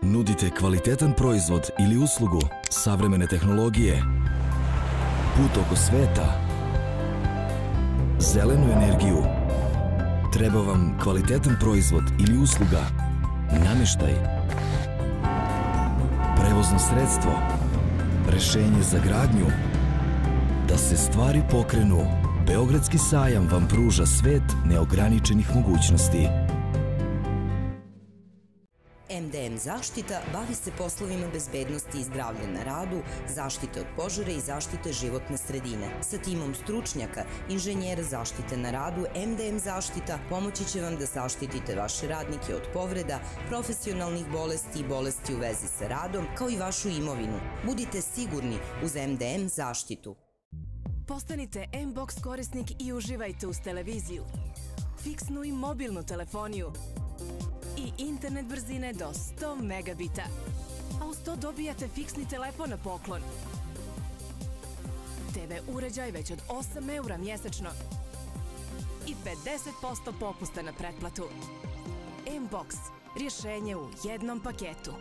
Nudite kvalitetan proizvod ili uslugu, savremene tehnologije, put oko sveta, zelenu energiju. Treba vam kvalitetan proizvod ili usluga, namještaj, prevozno sredstvo, rešenje za gradnju. Da se stvari pokrenu, Beogradski sajam vam pruža svet neograničenih mogućnosti. MDM Zaštita bavi se poslovima bezbednosti i zdravlja na radu, zaštite od požara i zaštite životne sredine. Sa timom stručnjaka, inženjera zaštite na radu, MDM Zaštita pomoći će vam da zaštitite vaše radnike od povreda, profesionalnih bolesti i bolesti u vezi sa radom, kao i vašu imovinu. Budite sigurni uz MDM Zaštitu. Postanite M-Box korisnik i uživajte uz televiziju, fiksnu i mobilnu telefoniju i internet brzine do 100 megabita. A uz to dobijate fiksni telefon na poklon. TV uređaj već od 8 € mjesečno i 50% popusta na pretplatu. M-Box, rješenje u jednom paketu.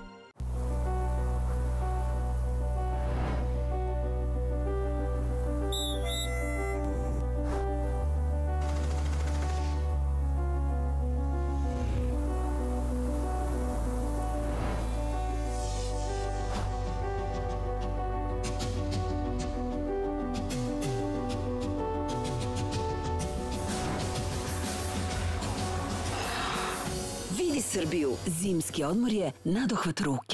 Srbiju, zimski odmor je nadohvat ruke.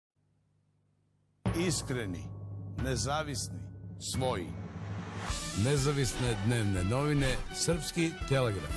Iskreni, nezavisni, svoji. Nezavisne dnevne novine, Srpski telegraf.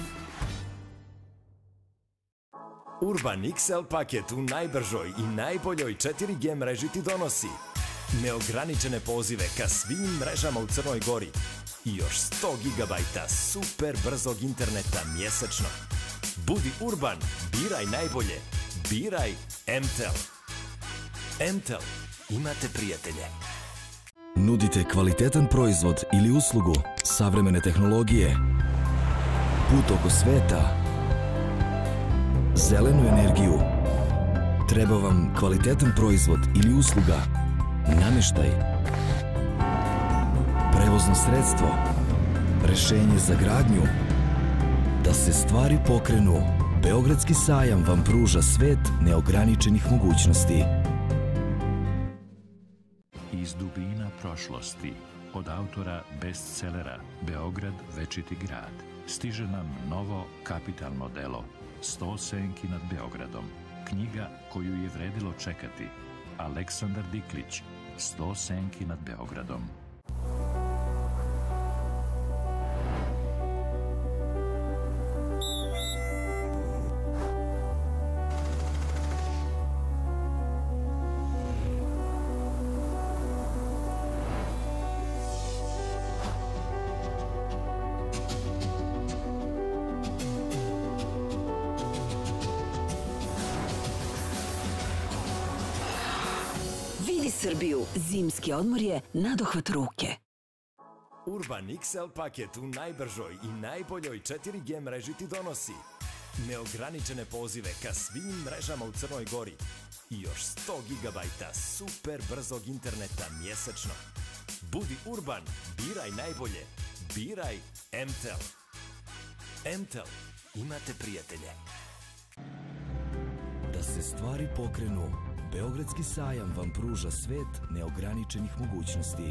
Urban XL paket u najbržoj i najboljoj 4G mreži ti donosi neograničene pozive ka svim mrežama u Crnoj Gori i još 100 GB super brzog interneta mjesečno. Budi urban, biraj najbolje, biraj MTEL. MTEL, imate prijatelje. Nudite kvalitetan proizvod ili uslugu, savremene tehnologije, put oko sveta, zelenu energiju. Treba vam kvalitetan proizvod ili usluga, namještaj, prevozno sredstvo, rešenje za gradnju. Da se stvari pokrenu, Beogradski sajam vam pruža svet neograničenih mogućnosti. Iz dubina prošlosti, od autora bestsellera Beograd večiti grad, stiže nam novo kapitalno delo 100 senki nad Beogradom. Knjiga koju je vredilo čekati. Aleksandar Diklić, 100 senki nad Beogradom. Srbiju, zimski odmor je nadohvat ruke. Urban XL paket u najbržoj i najboljoj 4G mreži ti donosi neograničene pozive ka svim mrežama u Crnoj Gori i još 100 GB super brzog interneta mjesečno. Budi urban, biraj najbolje, biraj MTEL. MTEL, imate prijatelje. Da se stvari pokrenu, Beogradski sajam vam pruža svet neograničenih mogućnosti.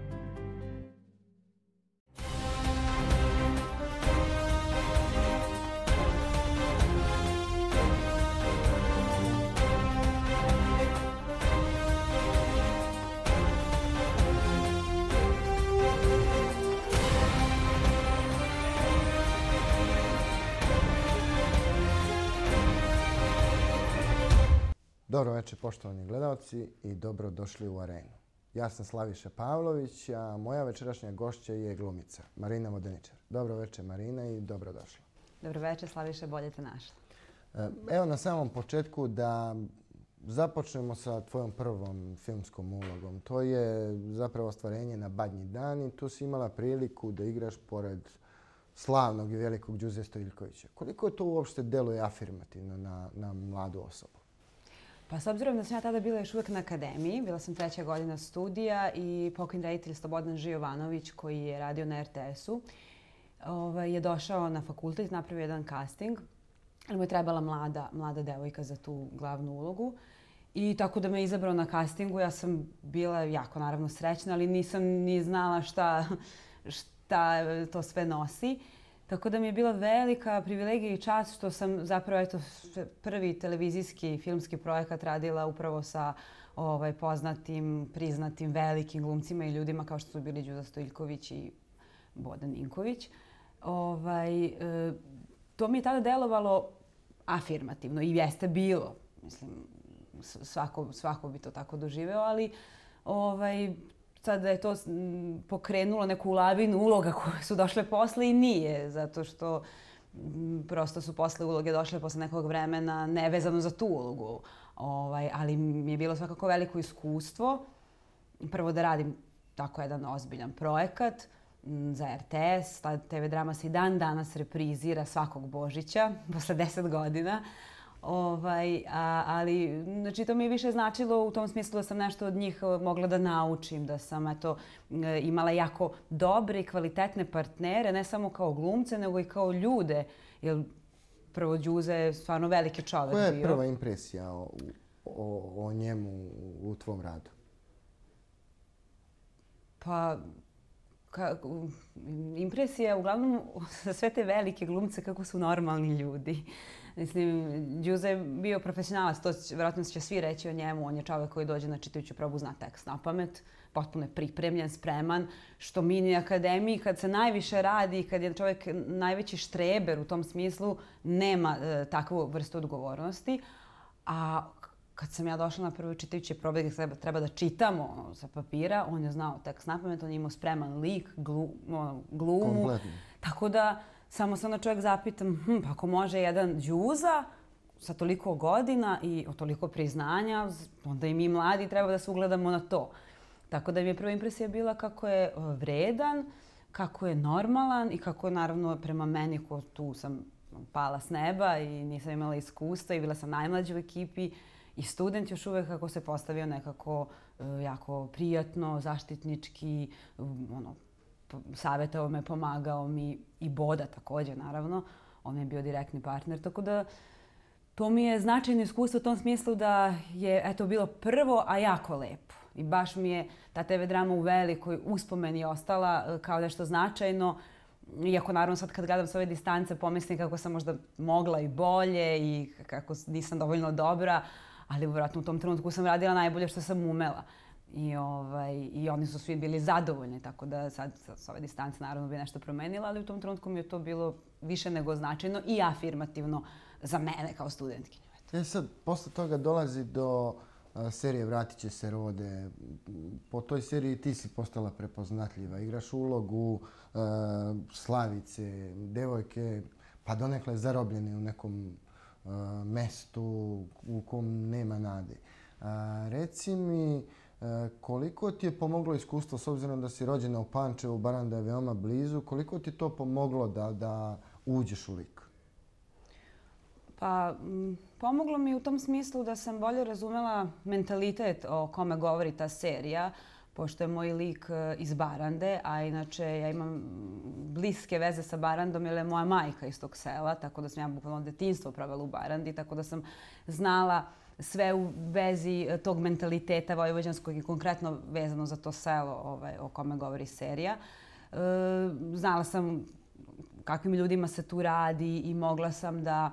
Dobro večer, poštovani gledalci, i dobro došli u Arenu. Ja sam Slaviša Pavlović, a moja večerašnja gošća je glumica Marina Vodeničar. Dobro večer, Marina, i dobro došla. Dobro večer, Slaviša, bolje te našla. Evo na samom početku da započnemo sa tvojom prvom filmskom ulogom. To je zapravo ostvarenje na Badnji dan i tu si imala priliku da igraš pored slavnog i velikog Đuze Stojiljkovića. Koliko je to uopšte deluje afirmativno na mladu osobu? Pa s obzirom da sam ja tada bila još uvijek na akademiji, bila sam 3. godina studija i pokojni reditelj Slobodan Žijovanović koji je radio na RTS-u je došao na fakultet, napravio jedan casting, ali mu je trebala mlada devojka za tu glavnu ulogu. I tako da me izabrao na castingu, ja sam bila jako naravno srećna, ali nisam ni znala šta to sve nosi. Tako da mi je bila velika privilegija i čast što sam zapravo prvi televizijski i filmski projekat radila upravo sa poznatim, priznatim, velikim glumcima i ljudima kao što su bili Đuza Stojiljković i Bodan Ninković. To mi je tada delovalo afirmativno i jeste bilo. Mislim, svako bi to tako doživeo, ali sada je to pokrenulo neku lavinu uloga koje su došle posle i nije, zato što prosto su posle uloge došle posle nekog vremena nevezano za tu ulogu. Ali mi je bilo svakako veliko iskustvo. Prvo da radim tako jedan ozbiljan projekat za RTS. Ta TV drama se i dan danas reprizira svakog Božića, posle 10 godina. Ali znači, to mi je više značilo u tom smislu da sam nešto od njih mogla da naučim, da sam imala jako dobre i kvalitetne partnere, ne samo kao glumce, nego i kao ljude. Jer prvo Đuza je stvarno veliki čovjek bio. Koja je prva impresija o njemu u tvom radu? Pa, impresija uglavnom za sve te velike glumce kako su normalni ljudi. Mislim, Đuza je bio profesionalac, to vjerojatno će svi reći o njemu. On je čovjek koji dođe na čitajuću probu, zna tekst na pamet, potpuno je pripremljen, spreman, što mi na akademiji kad se najviše radi, kad je čovjek najveći štreber u tom smislu, nema takvu vrstu odgovornosti. A kad sam ja došla na prvu čitajuće probe gdje treba da čitamo sa papira, on je znao tekst na pamet, on je imao spreman lik, glumu. Kompletno. Tako da samo se onda čovjek zapitam, pa ako može jedan Đuza sa toliko godina i toliko priznanja, onda i mi mladi treba da se ugledamo na to. Tako da mi je prva impresija bila kako je vredan, kako je normalan i kako je naravno prema meni, ko tu sam pala s neba i nisam imala iskustva i bila sam najmlađa u ekipi i student još uvijek, kako se postavio nekako jako prijatno, zaštitnički, savjetovao me, pomagao mi i Boda također, naravno. On je bio direktni partner, tako da to mi je značajno iskustvo u tom smislu da je bilo prvo, a jako lepo. I baš mi je ta TV drama u velikoj uspomeni ostala kao nešto značajno. Iako naravno sad kad gledam s ove distance pomislim kako sam možda mogla i bolje i kako nisam dovoljno dobra, ali vjerojatno u tom trenutku sam radila najbolje što sam umela. I oni su svi bili zadovoljni, tako da sad s ove distance naravno bi nešto promenila, ali u tom trenutku mi je to bilo više nego značajno i afirmativno za mene kao studentkinju. Sad, posle toga dolazi do serije Vratit će se Rode. Po toj seriji ti si postala prepoznatljiva. Igraš ulogu Slavice, devojke, pa donekle zarobljene u nekom mestu u kom nema nade. Reci mi, koliko ti je pomoglo iskustvo, s obzirom da si rođena u Pančevu, Baranda je veoma blizu, koliko ti je to pomoglo da uđeš u lik? Pa, pomoglo mi u tom smislu da sam bolje razumela mentalitet o kome govori ta serija, pošto je moj lik iz Barande, a inače ja imam bliske veze sa Barandom jer je moja majka iz tog sela, tako da sam ja bukvalno detinjstvo provela u Barandi, tako da sam znala sve u vezi tog mentaliteta vojvođanskog i konkretno vezano za to selo o kome govori serija. Znala sam kakvim ljudima se tu radi i mogla sam da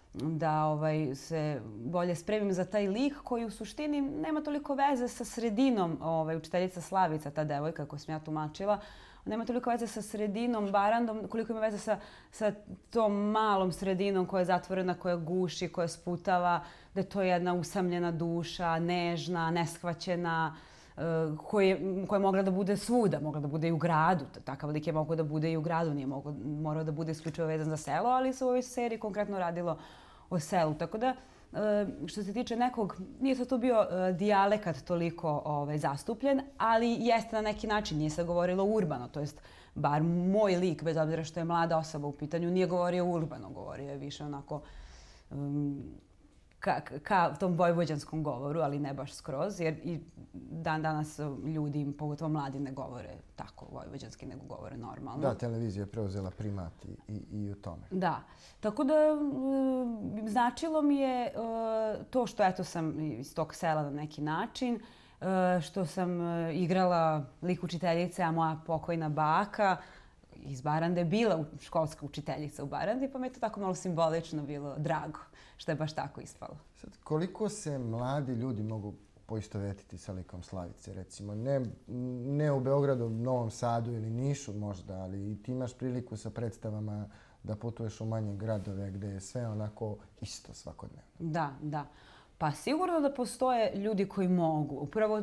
se bolje spremim za taj lik koji u suštini nema toliko veze sa sredinom. Učiteljica Slavica, ta devojka koju sam ja tumačila, nema toliko veze sa sredinom Barandom koliko ima veze sa tom malom sredinom koja je zatvorena, koja guši, koja sputava, da je to jedna usamljena duša, nežna, neshvaćena, koja je mogla da bude svuda, mogla da bude i u gradu. Takav lik je mogao da bude i u gradu, nije morao da bude isključivo vezan za selo, ali se u ovoj seriji konkretno radilo o selu. Tako da, što se tiče nekog, nije to tu bio dijalekat toliko zastupljen, ali jeste na neki način, nije se govorilo urbano, to jest bar moj lik, bez obzira što je mlada osoba u pitanju, nije govorio urbano, govorio je više onako ka tom vojvođanskom govoru, ali ne baš skroz, jer i danas ljudi, pogotovo mladi, ne govore tako vojvođanski, nego govore normalno. Da, televizija je preuzela primat i u tome. Da. Tako da značilo mi je to što eto sam iz tog sela na neki način, što sam igrala lik učiteljice, a moja pokojna baka iz Barande je bila školska učiteljica u Barandi, pa mi je to tako malo simbolično bilo drago, što je baš tako ispalo. Sad, koliko se mladi ljudi mogu poistovetiti sa likom Slavice, recimo? Ne u Beogradu, Novom Sadu ili Nišu možda, ali i ti imaš priliku sa predstavama da putuješ u manje gradove gdje je sve onako isto svakodnevno. Da, da. Pa sigurno da postoje ljudi koji mogu. Upravo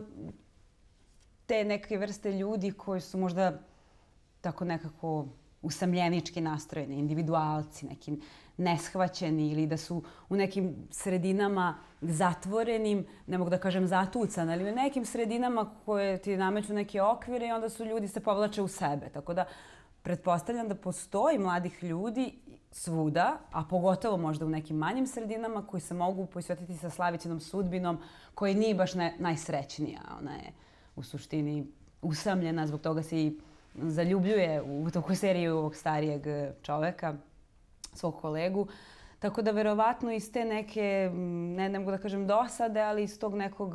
te neke vrste ljudi koji su možda tako nekako usamljenički nastrojeni, individualci, neki neshvaćeni ili da su u nekim sredinama zatvorenim, ne mogu da kažem zatucani, ali u nekim sredinama koje ti nameću neke okvire i onda su ljudi se povlače u sebe. Tako da pretpostavljam da postoji mladih ljudi svuda, a pogotovo možda u nekim manjim sredinama koji se mogu posvetiti sa Slavicinom sudbinom koja nije baš najsrećnija. Ona je u suštini usamljena, zbog toga se i zaljubljuje u toku serije ovog starijeg čoveka, svog kolegu. Tako da verovatno iz te neke, ne mogu da kažem dosade, ali iz tog nekog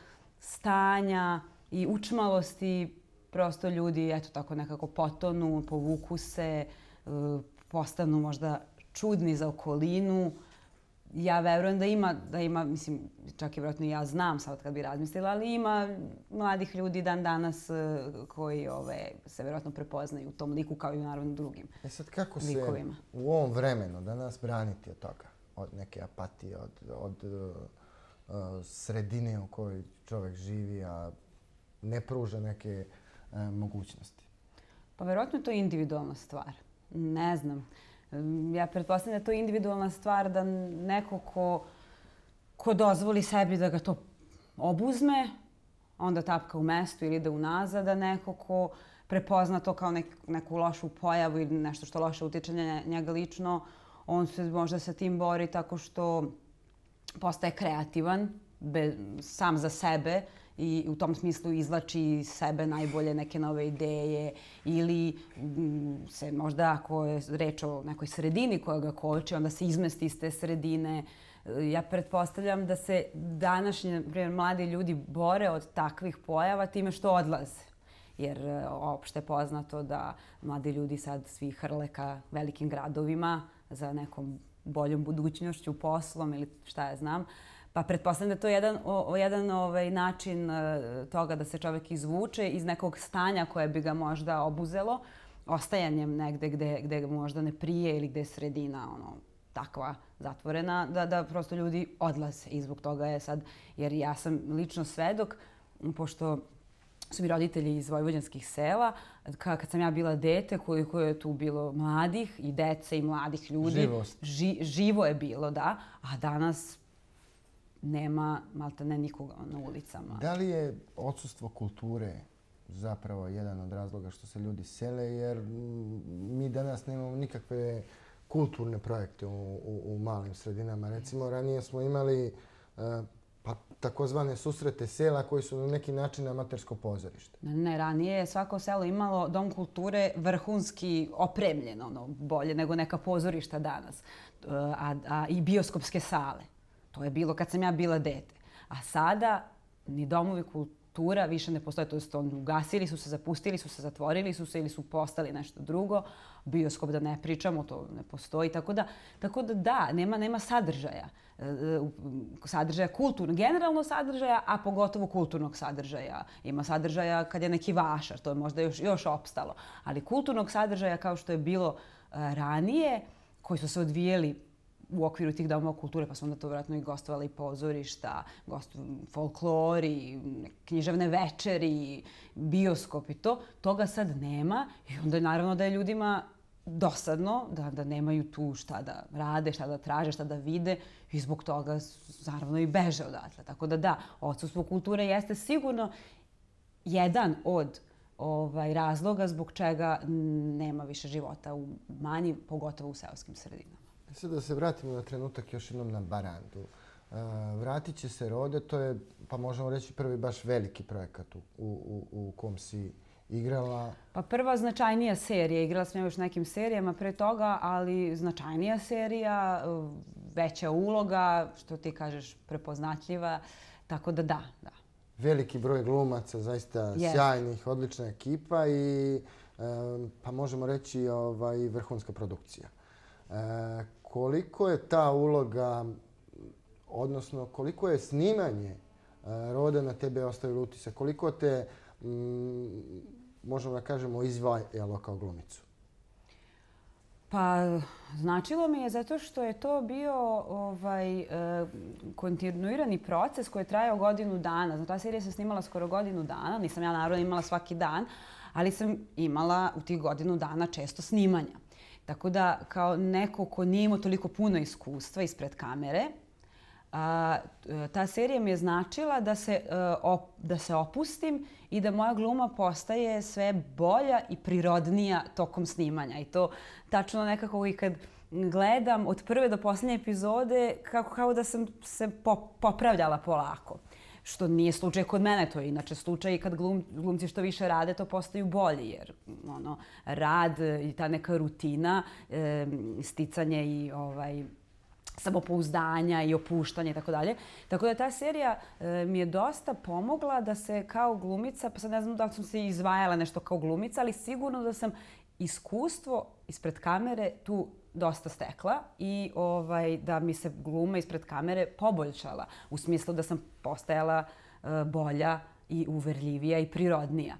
stanja i učmalosti prosto ljudi eto tako nekako potonu, povuku se, postanu možda čudni za okolinu. Ja verujem da ima, mislim, čak i vjerojatno ja znam sad kad bi razmislila, ali ima mladih ljudi dan danas koji se vjerojatno prepoznaju u tom liku kao i u naravno drugim likovima. Sad kako se u ovom vremenu danas braniti od toga? Od neke apatije, od sredine u kojoj čovjek živi, a ne pruža neke mogućnosti? Pa vjerojatno je to individualna stvar. Ne znam. Ja pretpostavljam da je to individualna stvar da neko ko dozvoli sebi da ga to obuzme, onda tapka u mestu ili ide unazad, da neko ko prepozna to kao neku lošu pojavu ili nešto što loše utiče na njega lično, on se možda sa tim bori tako što postaje kreativan sam za sebe i u tom smislu izvlači iz sebe najbolje neke nove ideje ili se možda, ako je reč o nekoj sredini koja ga koči, onda se izmesti iz te sredine. Ja pretpostavljam da se današnji mladi ljudi bore od takvih pojava time što odlaze. Jer opšte je poznato da mladi ljudi sad svi hrle ka velikim gradovima za nekom boljom budućnošću, poslom ili šta ja znam. Pa pretpostavljam da je to jedan način toga da se čovjek izvuče iz nekog stanja koje bi ga možda obuzelo, ostajanjem negde gde možda ne prije ili gde je sredina takva zatvorena, da prosto ljudi odlaze. I zbog toga je sad, jer ja sam lično svedok, pošto su mi roditelji iz vojvođanskih sela, kad sam ja bila dete, koliko je tu bilo mladih i dece i mladih ljudi. Živo je bilo, da. A danas nema maltene nikoga na ulicama. Da li je odsustvo kulture zapravo jedan od razloga što se ljudi sele? Jer mi danas nemamo nikakve kulturne projekte u malim sredinama. Recimo, ranije smo imali takozvane susrete sela koji su na neki način amatersko pozorište. Ne, ranije je svako selo imalo dom kulture vrhunski opremljen, bolje nego neka pozorišta danas. I bioskopske sale. To je bilo kad sam ja bila dete. A sada ni domovi kultura više ne postoje. To jest, ugasili su se, zapustili su se, zatvorili su se ili su postali nešto drugo. Bioskop da ne pričamo, to ne postoji. Tako da, nema sadržaja. Sadržaja kulturnog, generalno sadržaja, a pogotovo kulturnog sadržaja. Ima sadržaja kad je neki vašar, to je možda još opstalo. Ali kulturnog sadržaja kao što je bilo ranije, koji su se odvijeli u okviru tih domova kulture, pa su onda to vjerojatno i gostovali i pozorišta, folklori, književne večeri, bioskop i to. Toga sad nema i onda naravno da je ljudima dosadno da nemaju tu šta da rade, šta da traže, šta da vide i zbog toga naravno i beže odatle. Tako da, odsustvo kulture jeste sigurno jedan od razloga zbog čega nema više života u manjim, pogotovo u seoskim sredinama. Sad da se vratimo na trenutak još jednom na Barandu. Vratit će se Rode, to je, pa možemo reći, prvi baš veliki projekat u kom si igrala. Pa prva značajnija serija, igrala sam još nekim serijama pre toga, ali značajnija serija, veća uloga, što ti kažeš, prepoznatljiva, tako da da. Veliki broj glumaca, zaista sjajnih, odlična ekipa i pa možemo reći vrhunska produkcija. Koliko je ta uloga, odnosno koliko je snimanje Rode na tebe ostavilo utisak, koliko te, možemo da kažemo, izvajalo kao glumicu? Pa značilo mi je zato što je to bio kontinuirani proces koji je trajao godinu dana. Znači, ta serija se snimala skoro godinu dana. Nisam ja naravno imala svaki dan, ali sam imala u tih godinu dana često snimanja. Tako da kao neko ko nije imao toliko puno iskustva ispred kamere, ta serija mi je značila da se opustim i da moja gluma postaje sve bolja i prirodnija tokom snimanja. I to tačno nekako i kad gledam od prve do posljednje epizode kao da sam se popravljala polako. Što nije slučaj kod mene, to je inače slučaj i kad glumci što više rade, to postaju bolji. Jer rad i ta neka rutina, sticanje i samopouzdanja i opuštanja i tako dalje. Tako da ta serija mi je dosta pomogla da se kao glumica, pa sad ne znam da li sam se izvajala nešto kao glumica, ali sigurno da sam iskustvo ispred kamere tu dosta stekla i da mi se gluma ispred kamere poboljšala. U smislu da sam postajala bolja i uverljivija i prirodnija.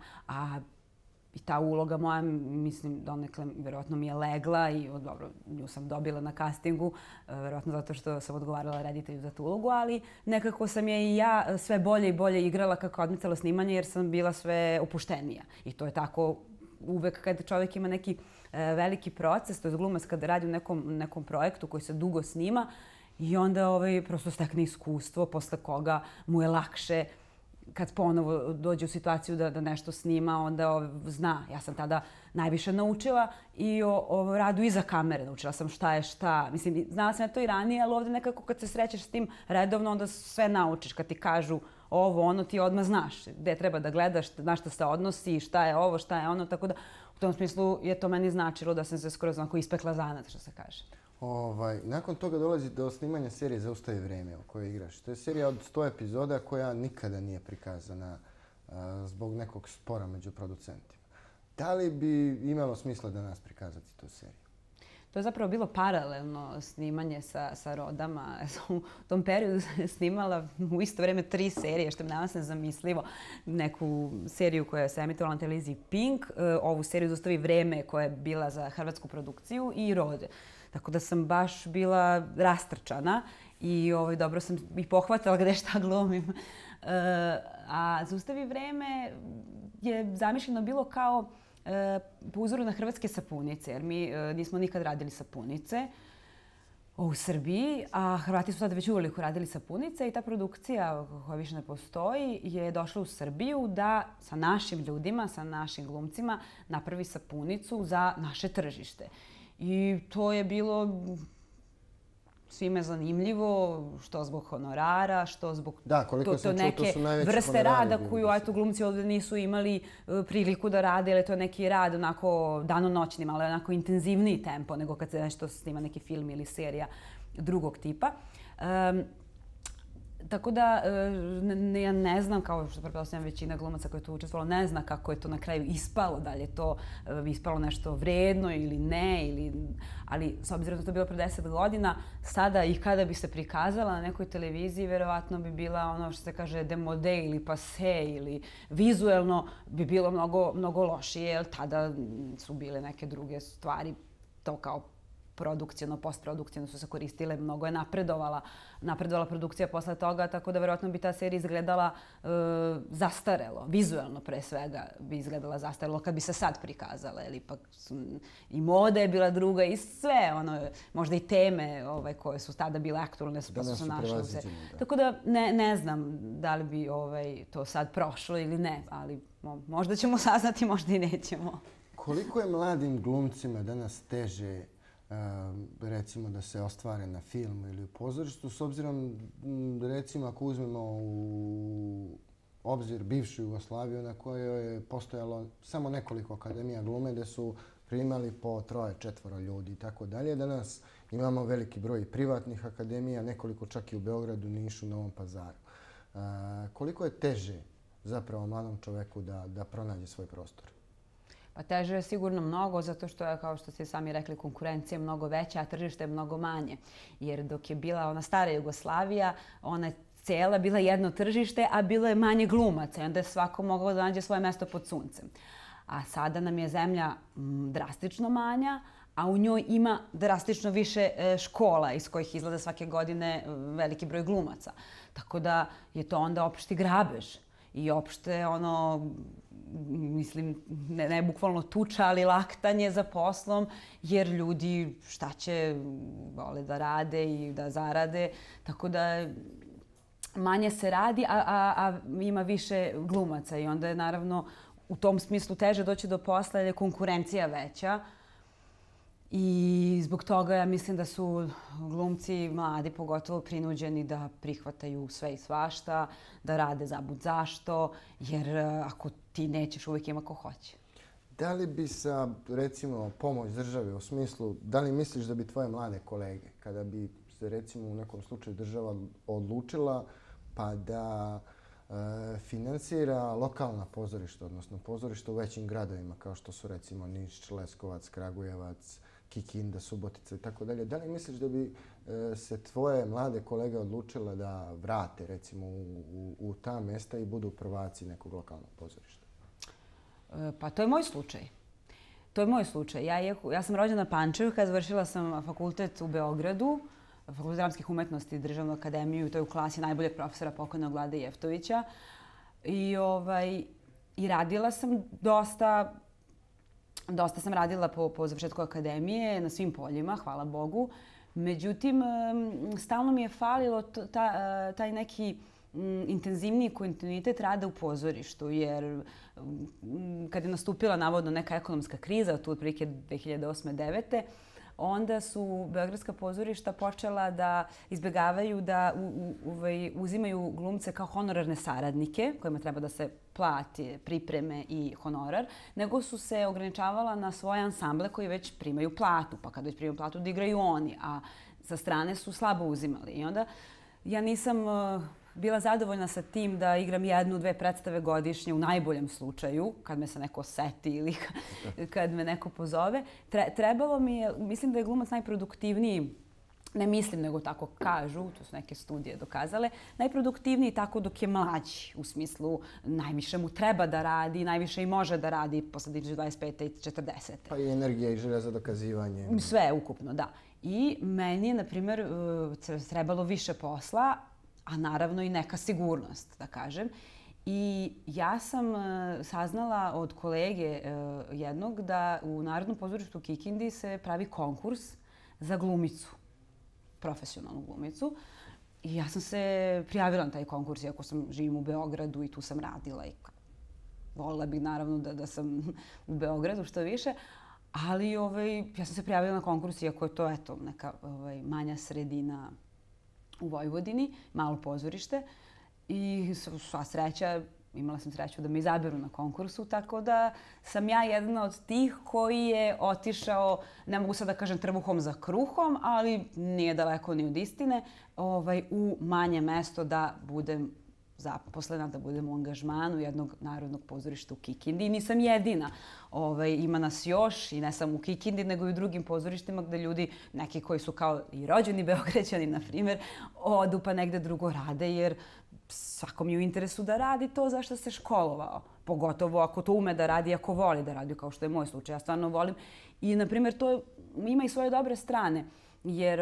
I ta uloga moja, mislim, donekle, vjerojatno mi je legla i dobro, nju sam dobila na castingu, vjerojatno zato što sam odgovarala reditelju za tu ulogu, ali nekako sam je i ja sve bolje i bolje igrala kako odmicala snimanje jer sam bila sve opuštenija. I to je tako uvek kad čovjek ima neki veliki proces, to je glumac kada radi u nekom projektu koji se dugo snima i onda prosto stekne iskustvo posle koga mu je lakše kad ponovo dođe u situaciju da nešto snima, onda zna. Ja sam tada najviše naučila i o radu iza kamere. Naučila sam šta je šta. Mislim, znala sam ja to i ranije, ali ovdje nekako kad se srećeš s tim redovno, onda sve naučiš. Kad ti kažu ovo, ono, ti odmah znaš gdje treba da gledaš, na što se odnosi, šta je ovo, šta je ono. Tako da u tom smislu je to meni značilo da sam se skoro onako ispekla zanat, što se kaže. Nakon toga dolazi do snimanja serije Zaustavi vreme u kojoj igraš. To je serija od 100 epizoda koja nikada nije prikazana zbog nekog spora među producentima. Da li bi imalo smisla da nas prikazati tu seriju? To je zapravo bilo paralelno snimanje sa Rodama. U tom periodu sam snimala u isto vrijeme 3 serije, što mi danas nezamislivo. Neku seriju koja se emitovala na televiziji Pink, ovu seriju Zaustavi vreme koja je bila za hrvatsku produkciju i Rode. Tako da sam baš bila rastrčana i dobro sam ih pohvatala gde šta glumim. A Zaustavi vreme je zamišljeno bilo kao po uzoru na hrvatske sapunice, jer mi nismo nikad radili sapunice u Srbiji, a Hrvati su sad već uveliko radili sapunice i ta produkcija koja više ne postoji je došla u Srbiju da sa našim ljudima, sa našim glumcima napravi sapunicu za naše tržište. I to je bilo svime zanimljivo, što zbog honorara, što zbog to neke vrste rada koju glumci ovdje nisu imali priliku da rade, ili to je neki rad onako danonoćnim, ali onako intenzivniji tempo nego kad se nešto snima neki film ili serija drugog tipa. Tako da ja ne znam, kao što pretpostavljam većina glumaca koja je tu učestvovala, ne zna kako je to na kraju ispalo, da li je to ispalo nešto vredno ili ne, ali s obzirom da to bilo pre 10 godina, sada i kada bi se prikazala na nekoj televiziji, verovatno bi bila ono što se kaže demode ili pase ili vizuelno bi bilo mnogo lošije, jer tada su bile neke druge stvari, to kao produkcijno, postprodukcijno su se koristile, mnogo je napredovala produkcija posle toga, tako da verovatno bi ta serija izgledala zastarelo, vizuelno pre svega bi izgledala zastarelo kad bi se sad prikazala, jer ipak i moda je bila druga i sve, možda i teme koje su tada bile aktualne pa su se našle u seriji. Tako da ne znam da li bi to sad prošlo ili ne, ali možda ćemo saznati, možda i nećemo. Koliko je mladim glumcima danas teže recimo da se ostvare na filmu ili u pozorištu, s obzirom, recimo, ako uzmemo u obzir bivšu Jugoslaviju na kojoj je postojalo samo nekoliko akademija glume gdje su primali po 3-4 ljudi i tako dalje. Danas imamo veliki broj privatnih akademija, nekoliko čak i u Beogradu, Nišu, Novom Pazaru. Koliko je teže zapravo mladom čoveku da pronađe svoj prostor? Pa teže je sigurno mnogo, zato što je, kao što ste sami rekli, konkurencija mnogo veća, a tržište je mnogo manje. Jer dok je bila ona stara Jugoslavija, ona je cijela bila jedno tržište, a bilo je manje glumaca i onda je svako mogao da nađe svoje mesto pod suncem. A sada nam je zemlja drastično manja, a u njoj ima drastično više škola iz kojih izgleda svake godine veliki broj glumaca. Tako da je to onda opšti grabež i opšte mislim, ne bukvalno tuča, ali laktanje za poslom, jer ljudi šta će, vole da rade i da zarade. Tako da manje se radi, a ima više glumaca i onda je naravno u tom smislu teže doći do posla jer je konkurencija veća. I zbog toga ja mislim da su glumci mladi pogotovo prinuđeni da prihvataju sve i svašta, da rade zabud zašto, jer ako ti nećeš, uvijek ima ko hoće. Da li bi sa, recimo, pomoć države u smislu, da li misliš da bi tvoje mlade kolege, kada bi se, recimo, u nekom slučaju država odlučila pa da finansira lokalna pozorišta, odnosno pozorišta u većim gradovima, kao što su, recimo, Niš, Leskovac, Kragujevac, Kikinda, Subotica i tako dalje. Da li misliš da bi se tvoje mlade kolege odlučile da vrate, recimo, u ta mesta i budu prvaci nekog lokalnog pozorišta? Pa to je moj slučaj. To je moj slučaj. Ja sam rođena na Pančevu, kad završila sam fakultet u Beogradu, Fakultet dramskih umetnosti i Državnu akademiju, i to je u klasi najboljeg profesora pokojnog Vlade Jeftovića. I radila sam dosta sam radila po završetku akademije na svim poljima, hvala Bogu. Međutim, stalno mi je falilo taj neki intenzivniji kontinuitet rada u pozorištu, jer kad je nastupila navodno neka ekonomska kriza, tu otprilike 2008-2009, onda su beogradska pozorišta počela da izbjegavaju da uzimaju glumce kao honorarne saradnike, kojima treba da se plati pripreme i honorar, nego su se ograničavala na svoje ansamble koji već primaju platu, pa kad već primaju platu da igraju oni, a sa strane su slabo uzimali. I onda ja nisam bila zadovoljna sa tim da igram 1-2 predstave godišnje u najboljem slučaju, kad me se neko seti ili kad me neko pozove. Trebalo mi je, mislim da je glumac najproduktivniji, ne mislim nego tako kažu, to su neke studije dokazale, najproduktivniji tako dok je mlađi, u smislu najviše mu treba da radi, najviše i može da radi posle 25. i 40. Pa i energija i želja za dokazivanje. Sve ukupno, da. I meni je, na primjer, trebalo više posla, a naravno i neka sigurnost, da kažem. I ja sam saznala od kolege jednog da u Narodnom pozorištu u Kikindi se pravi konkurs za glumicu, profesionalnu glumicu. I ja sam se prijavila na taj konkurs, iako živim u Beogradu i tu sam radila. I volila bih naravno da sam u Beogradu što više. Ali ja sam se prijavila na konkurs, iako je to neka manja sredina u Vojvodini, malo pozorište. I sva sreća, imala sam sreću da me izaberu na konkursu, tako da sam ja jedna od tih koji je otišao, ne mogu sad da kažem trbuhom za kruhom, ali nije daleko ni od istine, u manje mesto da budem zaposlena, da budem u angažmanu jednog narodnog pozorišta u Kikindi. I nisam jedina. Ima nas još i ne samo u Kikindi, nego i u drugim pozorištima gde ljudi, neki koji su kao i rođeni Beograđani, na primjer, odu pa negde drugo rade, jer svakom je u interesu da radi to za što se školovao. Pogotovo ako to ume da radi, ako voli da radi, kao što je moj slučaj. Ja stvarno volim. I, na primjer, to ima i svoje dobre strane, jer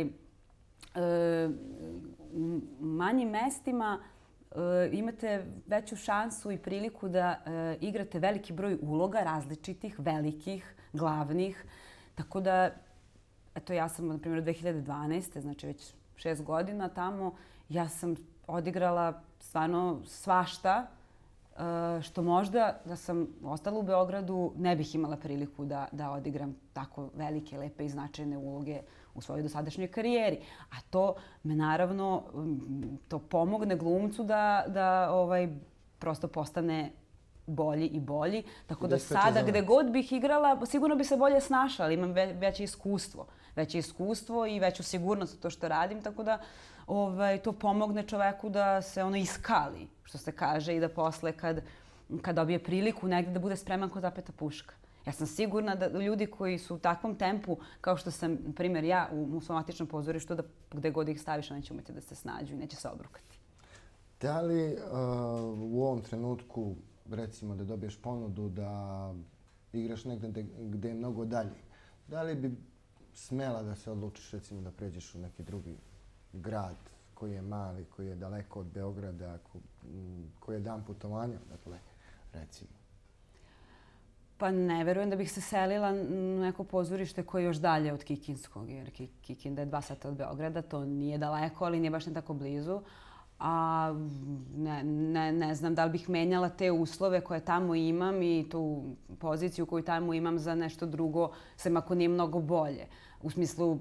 u manjim mestima imate veću šansu i priliku da igrate veliki broj uloga, različitih, velikih, glavnih. Tako da, eto, ja sam, na primjer, 2012. znači već 6 godina tamo, ja sam odigrala stvarno svašta što možda da sam ostala u Beogradu ne bih imala priliku da odigram tako velike, lepe i značajne uloge u svojoj dosadašnjoj karijeri. A to me naravno, to pomogne glumcu da prosto postane bolji i bolji. Tako da sada gde god bih igrala, sigurno bi se bolje snašala. Imam veće iskustvo i veću sigurnost u to što radim. Tako da to pomogne čoveku da se iskali, što se kaže, i da posle kad dobije priliku negde da bude spreman ko zapeta puška. Ja sam sigurna da ljudi koji su u takvom tempu, kao što sam, na primjer, ja u svom matičnom pozorištu, da gde god ih staviš, oni će umeti da se snađu i neće se obrukati. Da li u ovom trenutku, recimo da dobiješ ponudu da igraš negde gde je mnogo dalje, da li bi smela da se odlučiš, recimo, da pređeš u neki drugi grad koji je mali, koji je daleko od Beograda, koji je dan putovanja, dakle, recimo? Pa ne verujem da bih se selila na neko pozorište koje je još dalje od Kikinskog, jer Kikinda je 2 sata od Beograda, to nije daleko, ali nije baš ne tako blizu. A ne znam da li bih menjala te uslove koje tamo imam i tu poziciju koju tamo imam za nešto drugo, sem ako nije mnogo bolje. U smislu,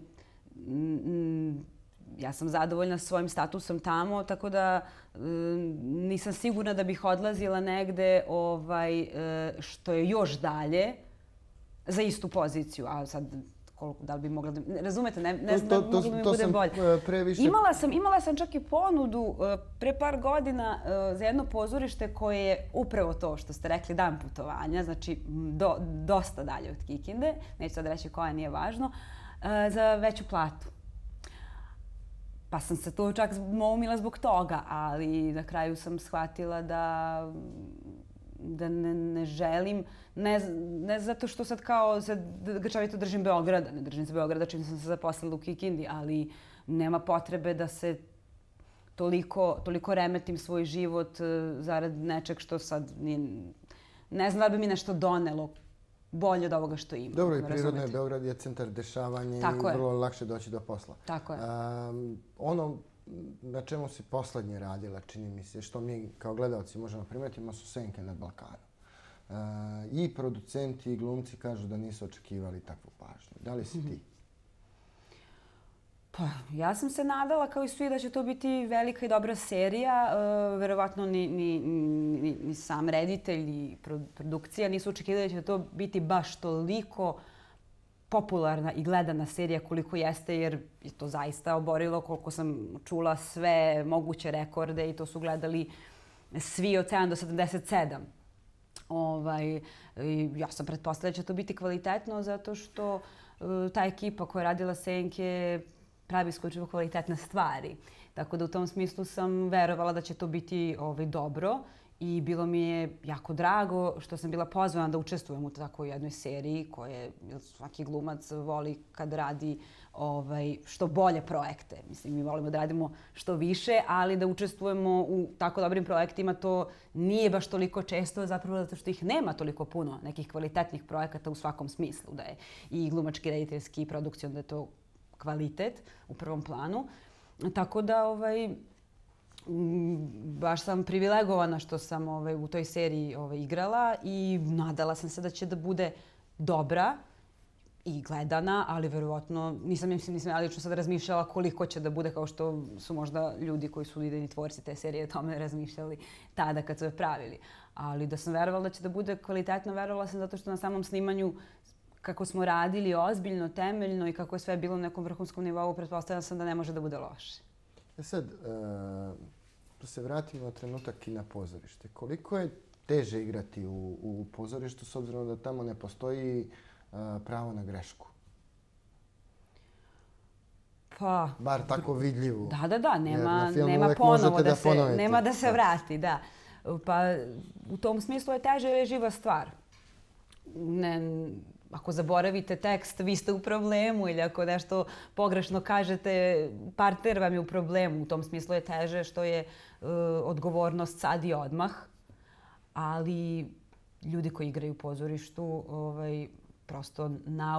ja sam zadovoljna svojim statusom tamo, tako da nisam sigurna da bih odlazila negde što je još dalje za istu poziciju. A sad, da li bi mogla da... Razumete, ne znam da mogla da mi bude bolje. Imala sam čak i ponudu pre par godina za jedno pozorište koje je upravo to što ste rekli, dan putovanja, znači dosta dalje od Kikinde, neću sad reći koja, nije važno, za veću platu. Pa sam se to čak moumila zbog toga, ali na kraju sam shvatila da ne želim, ne zato što sad kao grčevito držim Beograda, ne držim se Beograda čim sam se zaposlila u Kikindi, ali nema potrebe da se toliko remetim svoj život zarad nečeg što sad ne znam da bi mi nešto donelo bolje od ovoga što imam. Dobro, i prirodno je, Beograd je centar dešavanja i vrlo lakše doći do posla. Tako je. Ono na čemu si poslednje radila, čini mi se, što mi kao gledalci možemo primetiti, su Senke nad Balkanom. I producenti i glumci kažu da nisu očekivali takvu pažnju. Da li si ti? Pa, ja sam se nadala kao i svi da će to biti velika i dobra serija. Verovatno ni sam reditelj i produkcija nisu očekivali da će to biti baš toliko popularna i gledana serija koliko jeste, jer je to zaista oborilo, koliko sam čula, sve moguće rekorde i to su gledali svi od 7 do 77. Ja sam pretpostavila da će to biti kvalitetno zato što ta ekipa koja je radila Senke pravi isključivo kvalitetne stvari. Tako da u tom smislu sam verovala da će to biti dobro. I bilo mi je jako drago što sam bila pozvana da učestvujem u takvoj jednoj seriji koje svaki glumac voli kad radi što bolje projekte. Mislim, mi volimo da radimo što više, ali da učestvujemo u tako dobrim projektima to nije baš toliko često, zapravo zato što ih nema toliko puno nekih kvalitetnih projekata u svakom smislu. Da je i glumački, rediteljski i produkcijom, da je to kvalitet u prvom planu. Tako da baš sam privilegovana što sam u toj seriji igrala i nadala sam se da će da bude dobra i gledana, ali verovatno nisam lično sad razmišljala koliko će da bude, kao što su možda ljudi koji su idejni tvorci te serije o tome razmišljali tada kad su je pravili. Ali da sam verovala da će da bude kvalitetno, verovala sam zato što na samom snimanju kako smo radili ozbiljno, temeljno i kako je sve bilo na nekom vrhunskom nivou, pretpostavljala sam da ne može da bude loše. Sad, da se vratimo na trenutak i na pozorište. Koliko je teže igrati u pozorištu s obzirom da tamo ne postoji pravo na grešku? Pa... Bar tako vidljivu. Da, nema ponovo da se vrati, da. Pa u tom smislu je teže jer je živa stvar. Ako zaboravite tekst, vi ste u problemu, ili ako nešto pogrešno kažete, partner vam je u problemu. U tom smislu je teže što je odgovornost sad i odmah. Ali ljudi koji igraju u pozorištu prosto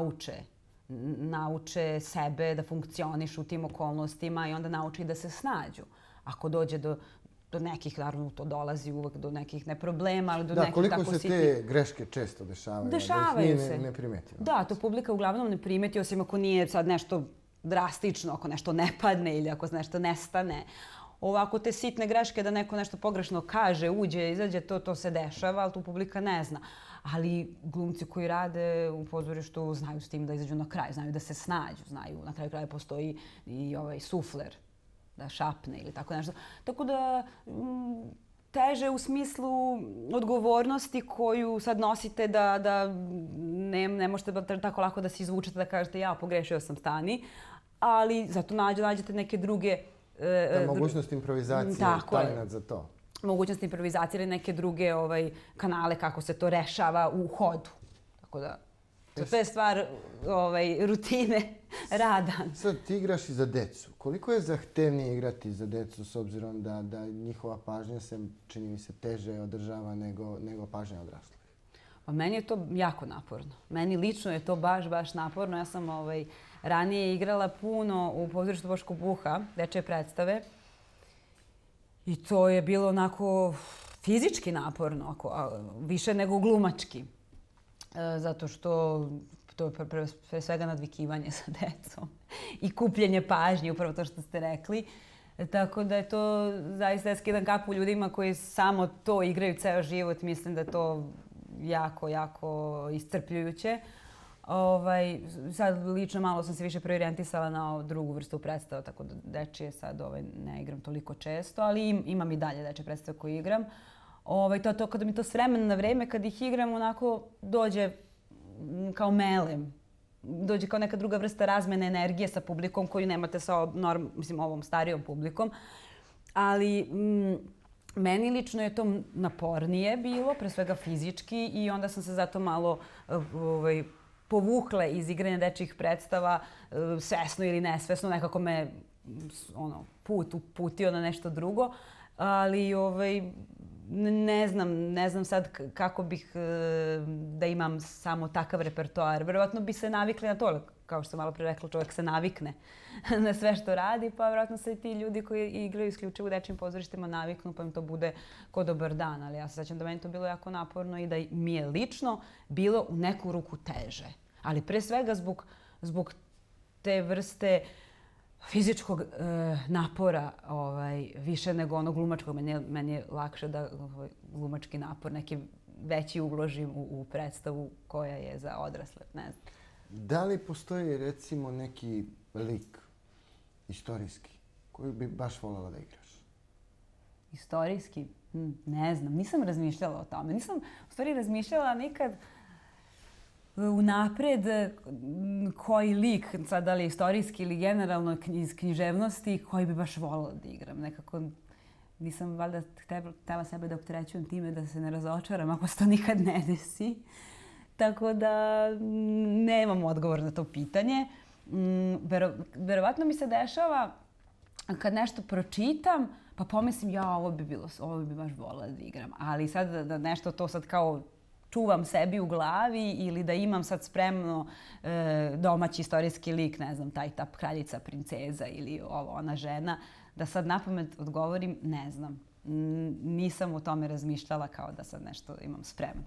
nauče sebe da funkcionišu u tim okolnostima i onda nauče i da se snađu. Ako dođe do do nekih, naravno, to dolazi uvek do nekih ne problema, ali do nekih tako koliko se te greške često dešavaju? Dešavaju da se. Ne primetimo. Da, to publika uglavnom ne primeti, osim ako nije sad nešto drastično, ako nešto ne padne ili ako nešto nestane. Ovako te sitne greške da neko nešto pogrešno kaže, uđe, izađe, to se dešava, ali tu publika ne zna. Ali glumci koji rade u pozorištu znaju s tim da izađu na kraj, znaju da se snađu, znaju na kraju kraja postoji i sufler da šapne ili tako nešto. Tako da teže u smislu odgovornosti koju sad nosite da ne možete tako lako da se izvučete da kažete ja pogrešio sam, stani, ali zato nađete neke druge mogućnost improvizacije, talenat za to. Mogućnost improvizacije ili neke druge kanale kako se to rešava u hodu. Tako da, to je stvar rutine rada. Sad ti igraš i za decu. Koliko je zahtevnije igrati za decu s obzirom da njihova pažnja se, čini mi se, teže održava nego pažnja odraslih? Pa meni je to jako naporno. Meni lično je to baš naporno. Ja sam ranije igrala puno u pozorištu Boško Buha, dečje predstave. I to je bilo onako fizički naporno, više nego glumački. Zato što to je pre svega nadvikivanje sa decom i kupljenje pažnje, upravo to što ste rekli. Tako da je to zaista skidan kapu ljudima koji samo to igraju ceo život. Mislim da je to jako iscrpljujuće. Sad lično malo sam se više preorijentisala na drugu vrstu predstava, tako da dečije sad ne igram toliko često, ali imam i dalje dečije predstave koje igram. To kada mi to s vremena na vreme, kad ih igram, onako dođe kao melem. Dođe kao neka druga vrsta razmene energije sa publikom koju nemate sa ovom starijom publikom. Ali meni lično je to napornije bilo, pre svega fizički, i onda sam se zato malo povukle iz igranja dečjih predstava, svesno ili nesvesno, nekako me put uputio na nešto drugo. Ali ne znam sad kako bih da imam samo takav repertoar. Verovatno bi se navikli na to, kao što sam malo pre rekla, čovjek se navikne na sve što radi, pa verovatno se i ti ljudi koji igraju isključivo u dečjim pozorištima naviknu, pa im to bude ko dobar dan. Ali ja se sećam da meni to bilo jako naporno i da mi je lično bilo u neku ruku teže. Ali pre svega zbog te vrste fizičkog napora više nego onog glumačkog. Meni je lakše da glumački napor neki veći uložim u predstavu koja je za odrasle. Ne znam. Da li postoji recimo neki lik istorijski koji bi baš voljela da igraš? Istorijski? Ne znam. Nisam razmišljala o tome. Nisam u stvari razmišljala nikad unapred koji lik, sad da li istorijski ili generalno iz književnosti, koji bi baš voljela da igram. Nekako nisam valjda htjela sebe da opterećujem time da se ne razočaram ako se to nikad ne desi. Tako da nemam odgovor na to pitanje. Verovatno mi se dešava kad nešto pročitam pa pomislim ovo bi baš voljela da igram. Ali sad da nešto to sad kao čuvam sebi u glavi ili da imam sad spremno domaći istorijski lik, ne znam, ta kraljica, princeza ili ona žena, da sad napamet odgovorim, ne znam. Nisam o tome razmišljala kao da sad nešto imam spremno.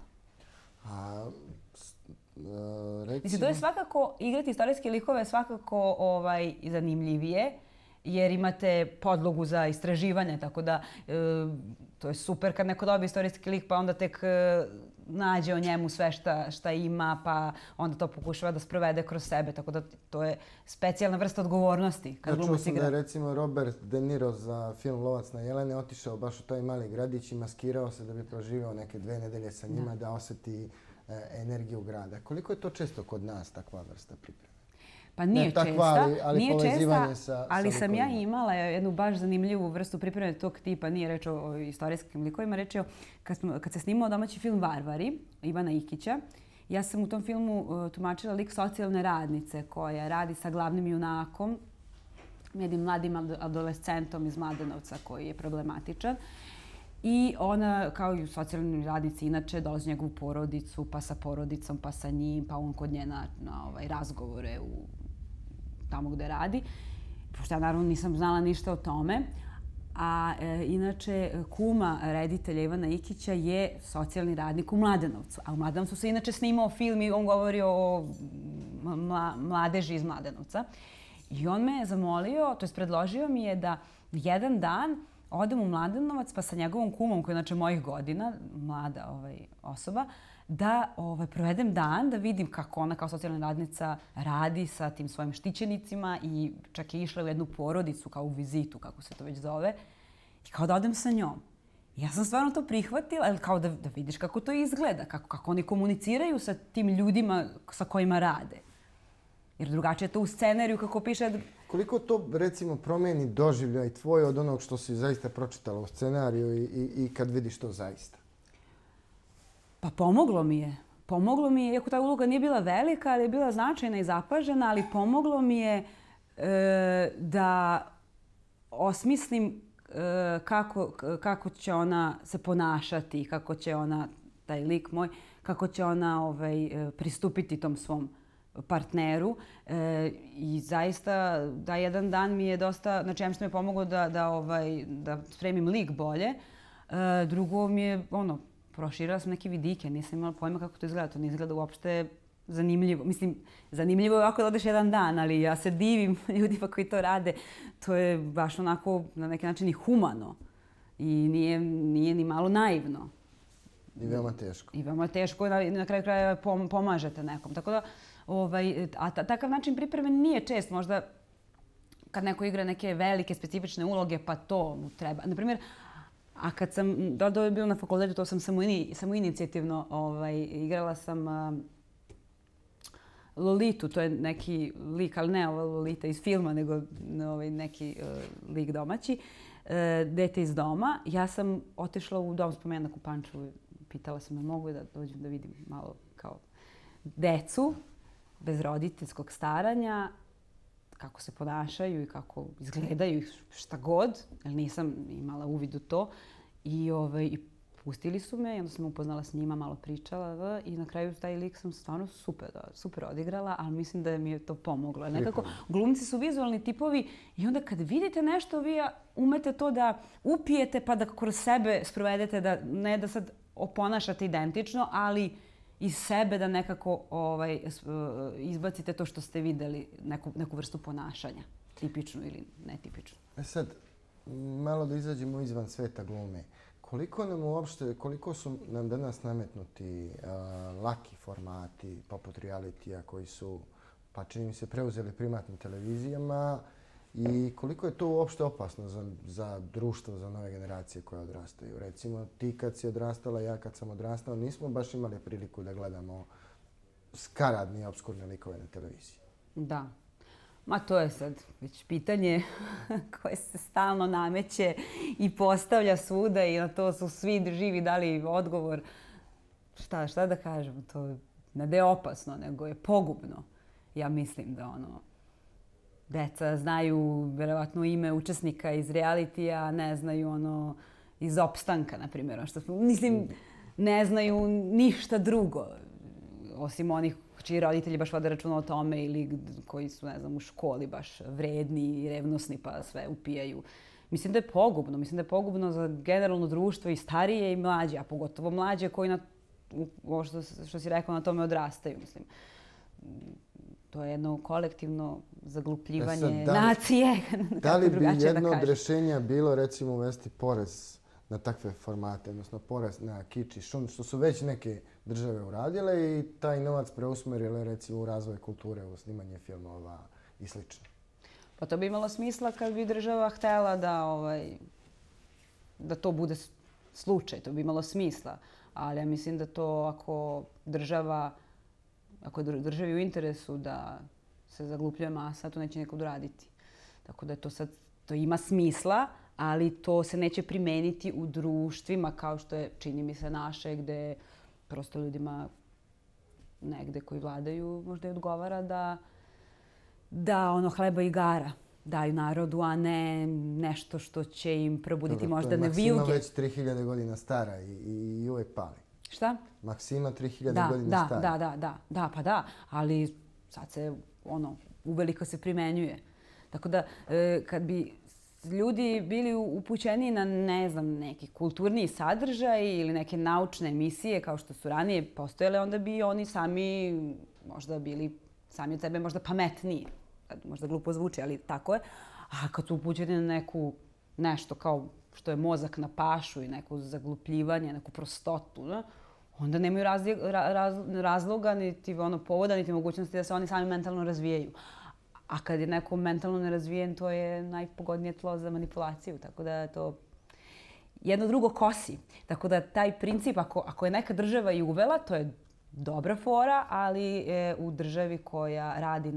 Mislim, to je svakako, igrati istorijske likove je svakako zanimljivije, jer imate podlogu za istraživanje, tako da to je super kad neko dobije istorijski lik pa onda tek nađe o njemu sve šta ima, pa onda to pokušava da sprovede kroz sebe. Tako da to je specijalna vrsta odgovornosti kad glumac igra. Da je recimo Robert De Niro za film Lovac na jelene otišao baš u taj mali gradić i maskirao se da bi proživio neke 2 nedelje sa njima da osjeti energiju grada. Koliko je to često kod nas takva vrsta pripreme? Pa nije česta, ali sam ja imala jednu baš zanimljivu vrstu pripreme tog tipa. Nije reč o istorijskim likovima, reč je kad se snimao domaći film Varvari, Ivana Ikića. Ja sam u tom filmu tumačila lik socijalne radnice koja radi sa glavnim junakom, jednim mladim adolescentom iz Mladenovca koji je problematičan. I ona, kao i u socijalnoj radnici, inače dolazi u njegovu porodicu, pa sa porodicom, pa sa njim, pa on kod nje na razgovore tamo gde radi. Pošto ja naravno nisam znala ništa o tome. A inače, kuma reditelja Ivana Ikića je socijalni radnik u Mladenovcu. A u Mladenovcu se inače snimao film i on govori o mladeži iz Mladenovca. I on me je zamolio, to jest predložio mi je da jedan dan odem u Mladenovac pa sa njegovom kumom, koja je inače mojih godina, mlada osoba, da provedem dan, da vidim kako ona kao socijalna radnica radi sa tim svojim štićenicima i čak je išla u jednu porodicu kao u vizitu, kako se to već zove, i kao da odem sa njom. Ja sam stvarno to prihvatila, ali kao da vidiš kako to izgleda, kako oni komuniciraju sa tim ljudima sa kojima rade. Jer drugačije je to u scenariju kako piše. Koliko to, recimo, promeni doživljaj tvoj od onog što si zaista pročitala u scenariju i kad vidiš to zaista? Pa pomoglo mi je. Pomoglo mi je, iako ta uloga nije bila velika, ali je bila značajna i zapažena, ali pomoglo mi je da osmislim kako će ona se ponašati, kako će ona, taj lik moj, kako će ona pristupiti tom svom partneru. I zaista da jedan dan mi je dosta, znači što mi je pomoglo da spremim lik bolje. Drugo mi je, proširila sam neke vidike, nisam imala pojma kako to izgleda. To ne izgleda uopšte zanimljivo. Mislim, zanimljivo je ovako da odeš jedan dan, ali ja se divim ljudima koji to rade. To je baš onako na neki način i humano. I nije ni malo naivno. I veoma teško. I veoma teško, na kraju kraja pomažete nekom. Tako da, a takav način pripreme nije čest. Možda kad neko igra neke velike, specifične uloge, pa to mu treba. Naprimjer, a kad sam, da je bilo na fakultetu, to sam samoinicijativno igrala sam Lolitu, to je neki lik, ali ne ova Lolita iz filma, nego neki lik domaći, Dete iz doma. Ja sam otišla u dom spomenak u Pančevu, pitala sam da mogu da dođem da vidim malo kao decu bez roditeljskog staranja, kako se ponašaju i kako izgledaju, šta god, jer nisam imala uvid u to. I pustili su me, onda sam upoznala s njima, malo pričala i na kraju taj lik sam stvarno super odigrala, ali mislim da mi je to pomoglo. Nekako, glumci su vizualni tipovi i onda kad vidite nešto, vi umete to da upijete pa da kroz sebe sprovedete, da ne da sad oponašate identično, ali iz sebe da nekako izbacite to što ste videli, neku vrstu ponašanja, tipičnu ili netipičnu. Sad, malo da izađemo izvan sveta glume. Koliko su nam danas nametnuti laki formati poput realitija koji su, pa čini mi se, preuzeli primat na televizijama i koliko je to uopšte opasno za društvo, za nove generacije koje odrastaju? Recimo, ti kad si odrastala, ja kad sam odrastao, nismo baš imali priliku da gledamo skaradne i obskurne likove na televiziji. Da. Ma to je sad već pitanje koje se stalno nameće i postavlja svuda i na to su svi živi dali odgovor. Šta da kažem, to ne da je opasno, nego je pogubno. Ja mislim da deca znaju verovatno ime učesnika iz realitija, ne znaju iz Opstanka, na primjer. Mislim, ne znaju ništa drugo, osim onih čiji roditelji baš vode računa o tome ili koji su, ne znam, u školi baš vredni i revnosni pa sve upijaju. Mislim da je pogubno. Mislim da je pogubno za generalno društvo i starije i mlađe, a pogotovo mlađe koji što si rekao, na tome odrastaju. Mislim, to je jedno kolektivno zaglupljivanje nacije. Da li bi jedno od rješenja bilo, recimo, uvesti porez na takve formate, odnosno porez na kič i šund, što su već neke države uradile i taj novac preusmerile, recimo, u razvoj kulture, u snimanje filmova i sl. Pa to bi imalo smisla kad bi država htjela da to bude slučaj. To bi imalo smisla. Ali ja mislim da to ako je državi u interesu da se zaglupljuje masa, to neće neko doraditi. Tako da to ima smisla, ali to se neće primeniti u društvima kao što je, čini mi se, naše, gde prosto ljudima negde koji vladaju možda i odgovara da hleba i igara daju narodu, a ne nešto što će im probuditi možda nevijuge. Maksima već 3000 godina stara i uvek pali. Šta? Maksima 3000 godina stara. Da, pa da, ali sad se uveliko se primenjuje. Tako da kad bi ljudi bili upućeni na, ne znam, neki kulturniji sadržaj ili neke naučne emisije kao što su ranije postojale, onda bi oni sami možda bili sami od sebe možda pametniji. Možda glupo zvuči, ali tako je. A kad su upućeni na nešto kao što je mozak na pašu i neko zaglupljivanje, neku prostotu, ne? Onda nemaju razloga, niti povoda, niti mogućnosti da se oni sami mentalno razvijaju. A kad je neko mentalno nerazvijen, to je najpogodnije tlo za manipulaciju. Tako da je to jedno drugo kosi. Tako da taj princip, ako je neka država i uvela, to je dobra fora, ali u državi koja radi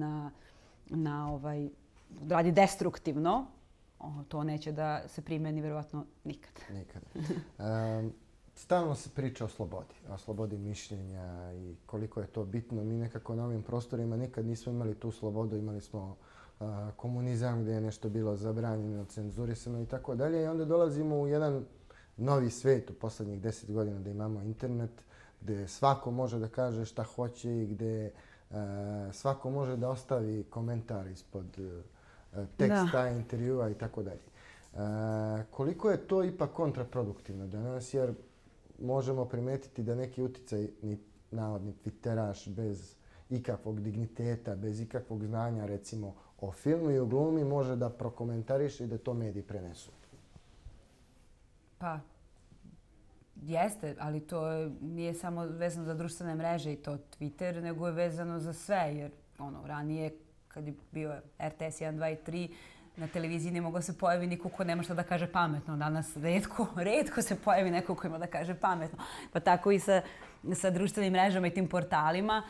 radi destruktivno, to neće da se primeni verovatno nikad. Nikad. Stalno se priča o slobodi mišljenja i koliko je to bitno. Mi nekako na ovim prostorima nikad nismo imali tu slobodu. Imali smo komunizam gdje je nešto bilo zabranjeno, cenzurisano i tako dalje. I onda dolazimo u jedan novi svijet u posljednjih 10 godina da imamo internet, gdje svako može da kaže šta hoće i gdje svako može da ostavi komentar ispod teksta, intervjua i tako dalje. Koliko je to ipak kontraproduktivno danas, jer možemo primetiti da neki uticaj, navodni twitteraš bez ikakvog digniteta, bez ikakvog znanja, recimo o filmu i o glumi, može da prokomentariše i da to mediji prenesu. Pa, jeste, ali to nije samo vezano za društvene mreže i to Twitter, nego je vezano za sve, jer ranije kad je bio RTS 1, 2 i 3, na televiziji ne mogao se pojavi niko ko nema šta da kaže pametno. Danas retko se pojavi neko ko ima da kaže pametno. Pa tako i sa društvenim mrežama i tim portalima.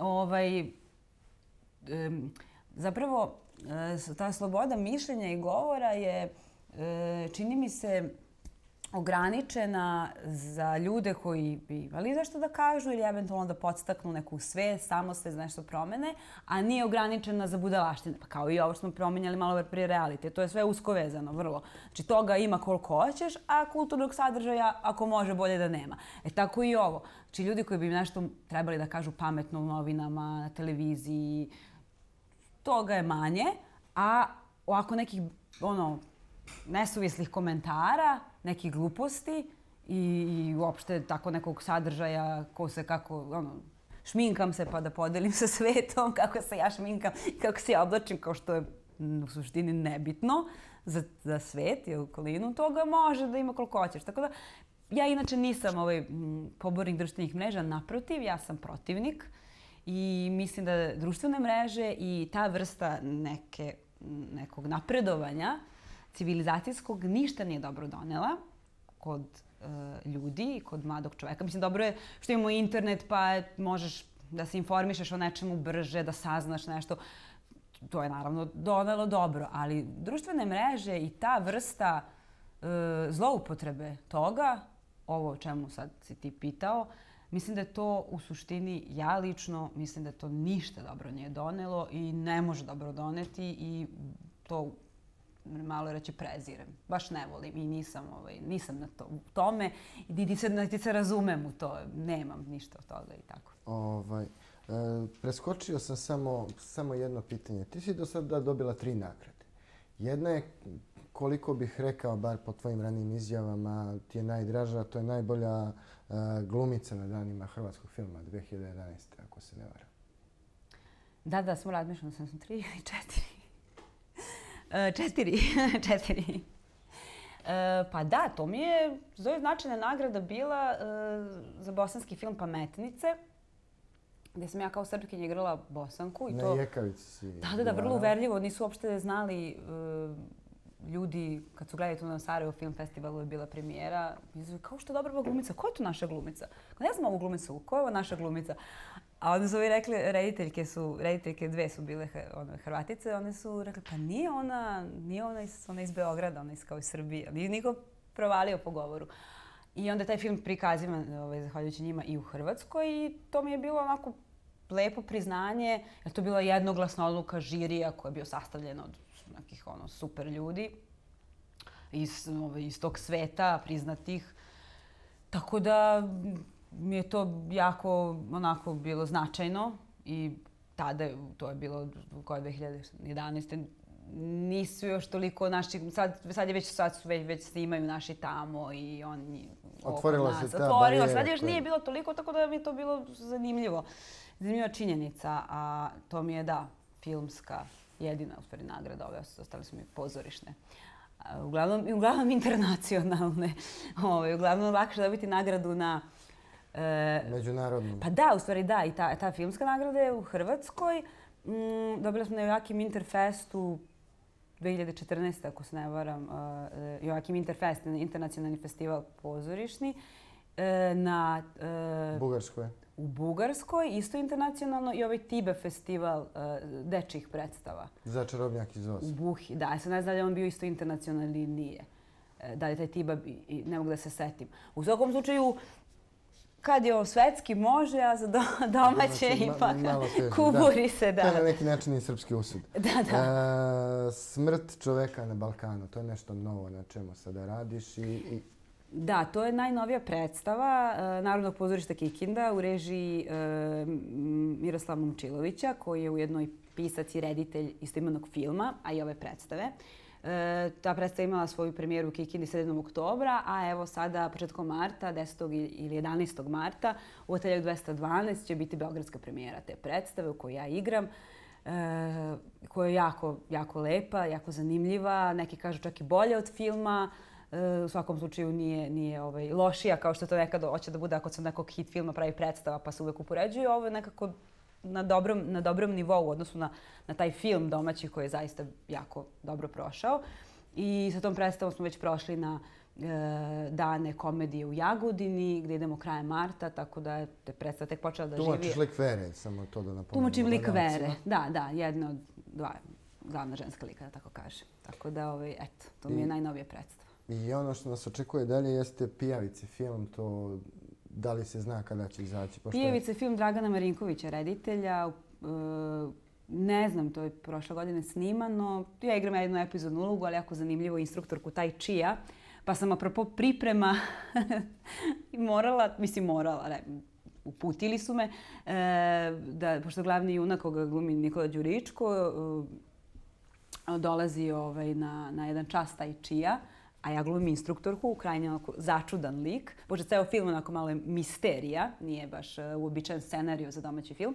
Zapravo, ta sloboda mišljenja i govora je, čini mi se, ograničena za ljude koji bi imali zašto da kažu ili eventualno da podstaknu neku svest, samosvest, nešto promene, a nije ograničena za budalaštine. Pa kao i ovo što smo promenjali malo prije realite. To je sve usko vezano, vrlo. Znači toga ima koliko hoćeš, a kulturnog sadržaja ako može bolje da nema. Tako i ovo. Znači ljudi koji bi nešto trebali da kažu pametno u novinama, na televiziji, toga je manje, a ovako nekih nesuvislih komentara, nekih gluposti i uopšte tako nekog sadržaja ko se kako, šminkam se pa da podelim sa svetom, kako se ja šminkam i kako se ja oblačim, kao što je u suštini nebitno za svet i okolinu, toga može da ima koliko hoćeš. Tako da, ja inače nisam pobornik društvenih mreža, naprotiv, ja sam protivnik i mislim da društvene mreže i ta vrsta nekog napredovanja civilizacijskog ništa nije dobro donela kod ljudi i kod mladog čoveka. Mislim, dobro je što imamo internet pa možeš da se informišeš o nečemu brže, da saznaš nešto. To je naravno donelo dobro, ali društvene mreže i ta vrsta zloupotrebe toga, ovo o čemu sad si ti pitao, mislim da je to u suštini, ja lično, mislim da to ništa dobro nije donelo i ne može dobro doneti i to malo reći prezirem. Baš ne volim i nisam na tome niti se razumem u to. Nemam ništa od toga i tako. Preskočio sam samo jedno pitanje. Ti si do sada dobila 3 nagrade. Jedna je, koliko bih rekao, bar po tvojim ranijim izjavama, ti je najdraža, to je najbolja glumica na danima hrvatskog filma 2011. ako se ne varam. Da, smo razmišljali, sam 3 ili 4. Pa da, to mi je zove značajna nagrada bila za bosanski film Pametnice, gdje sam ja kao Srpkinja igrala Bosanku. Na Jekavici si. Da, vrlo uverljivo. Nisu uopšte znali ljudi, kad su gledali tu na Sarajevo Film Festivalu, je bila premijera. Kao što je dobra glumica, ko je tu naša glumica? Ne znam ovu glumicu, ko je ovo naša glumica? A onda su ovi rekli, rediteljke 2 su bile Hrvatice, one su rekli, pa nije ona iz Beograda, ona je kao iz Srbije. Nije niko provalio po govoru. I onda je taj film prikazivan, zahvaljujući njima, i u Hrvatskoj i to mi je bilo onako lepo priznanje, jer to je bila jednoglasna odluka žirija koja je bio sastavljen od nekih super ljudi iz tog sveta, priznatih. Tako da mi je to jako onako bilo značajno i tada, to je bilo koje 2011. nisu još toliko naši, sad su već snimaju naši tamo i oni otvorila se ta barijera. Sad još nije bilo toliko, tako da mi je to bilo zanimljiva činjenica, a to mi je filmska jedina u stvari nagrada, ove ostale su mi pozorišne. Uglavnom internacionalne. Uglavnom lakše dobiti nagradu na međunarodnom. Pa da, u stvari da. I ta filmska nagrada je u Hrvatskoj. Dobila smo na Joakim Interfestu 2014. ako se ne varam. Joakim Interfest, internacionalni festival pozorišni. Na Bugarskoj. U Bugarskoj, isto internacionalno, i ovaj Tibe festival dečjih predstava. Za Čarobnjak iz Osa. U Buhi, da. Ja sam ne znam da li on bio isto internacionalni ili nije. Da li je taj Tiba, ne mogu da se setim. U svakom slučaju, kad je ovo svetski može, a za domaće ipak kuburi se. To je na neki način i srpski usud. Da. Smrt čoveka na Balkanu, to je nešto novo na čemu sada radiš i... Da, to je najnovija predstava Narodnog pozorišta Kikinda u režiji Miroslava Momčilovića, koji je ujedno i pisac i reditelj istoimenog filma, a i ove predstave. Ta predstava imala svoju premijeru u Kikindi 7. oktobra, a evo sada početkom marta, 10. ili 11. marta, u Ateljevu 212 će biti beogradska premijera te predstave u kojoj ja igram, koja je jako lepa, jako zanimljiva, neki kažu čak i bolja od filma. U svakom slučaju nije lošija kao što to nekada hoće da bude ako se nekog hit filma pravi predstava pa se uvek upoređuju. Ovo je nekako na dobrom nivou u odnosu na taj film domaći koji je zaista jako dobro prošao. I sa tom predstavom smo već prošli na dane komedije u Jagodini gdje idemo krajem marta, tako da je predstava tek počela da živi. Tumačiš lik Vere, samo to da napomenem. Tumačim lik Vere, da, jedna od dva glavna ženska lika, da tako kažem. Tako da, eto, to mi je najnovija predstava. I ono što nas očekuje dalje jeste Pijavice film, to da li se zna kada će izaći? Pijavice film Dragana Marinkovića, reditelja. Ne znam, to je prošle godine snimano. Ja igram jednu epizodnu ulogu, ali jako zanimljivo instruktorku Tai Chia. Pa sam apropo priprema morala, uputili su me, pošto glavni junak koga glumi Nikola Đuričko, dolazi na jedan čas Tai Chia, a ja glumim instruktorku, krajnje začudan lik. Pošto ceo film onako malo je misterija, nije baš uobičajen scenariju za domaći film.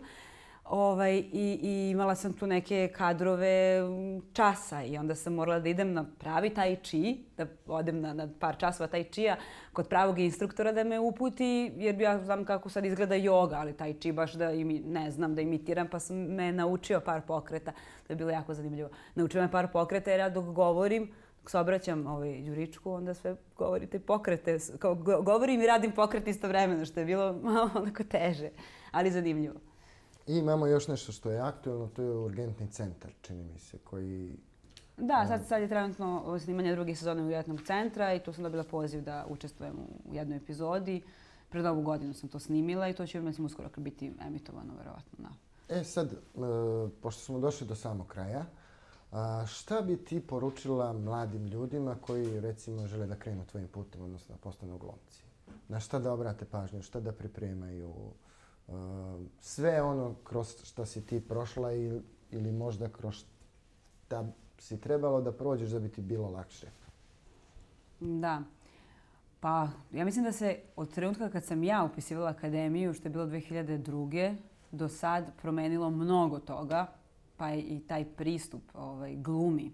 I imala sam tu neke kadrove časa i onda sam morala da idem na pravi Tai Chi, da odem na par časova Tai Chia kod pravog instruktora da me uputi, jer ja znam kako sad izgleda joga, ali Tai Chi baš da ne znam da imitiram, pa sam me naučio par pokreta. To je bilo jako zanimljivo. Naučio me par pokreta jer ja dok govorim, dok se obraćam Đuričku, onda sve govorite pokrete. Govorim i radim pokret istovremeno, što je bilo malo onako teže, ali zanimljivo. I imamo još nešto što je aktuelno, to je urgentni centar, čini mi se, koji... Da, sad je trenutno snimanje druge sezone urgentnog centra i tu sam dobila poziv da učestvujem u jednoj epizodi. Pred Novu godinu sam to snimila i to će mislim uskoro biti emitovano, verovatno. Sad, pošto smo došli do samog kraja, šta bi ti poručila mladim ljudima koji recimo žele da krenu tvojim putem, odnosno da postanu glumci? Na šta da obrate pažnju, šta da pripremaju? Sve ono kroz što si ti prošla ili možda kroz šta si trebalo da prođeš da bi ti bilo lakše? Da. Pa, ja mislim da se od trenutka kad sam ja upisivala akademiju, što je bilo 2002. do sad promenilo mnogo toga, pa i taj pristup glumi.